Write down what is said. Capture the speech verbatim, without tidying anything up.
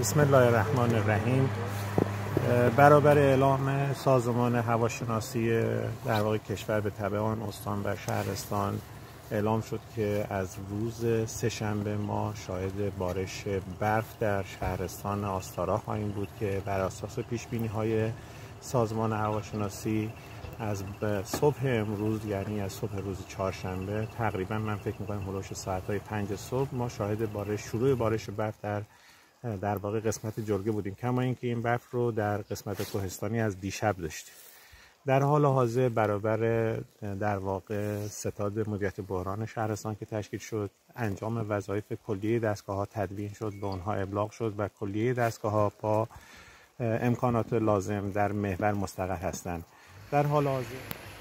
بسم الله الرحمن الرحیم. برابر اعلام سازمان هواشناسی در واقع کشور به تبع آن استان و شهرستان اعلام شد که از روز سه‌شنبه ما شاهد بارش برف در شهرستان آستارا خواهیم بود که بر اساس پیش بینی های سازمان هواشناسی از صبح امروز، یعنی از صبح روز چهارشنبه، تقریبا من فکر می‌کنم هلوش ساعت‌های پنج صبح ما شاهد بارش شروع بارش برف در در واقع قسمت جرگه بودیم، کما اینکه این برف رو در قسمت کوهستانی از دیشب داشتیم. در حال حاضر برابر در واقع ستاد مدیریت بحران شهرستان که تشکیل شد، انجام وظایف کلیه دستگاه‌ها تدوین شد، به اونها ابلاغ شد و کلیه دستگاه‌ها با امکانات لازم در محور مستقر هستند. در حال حاضر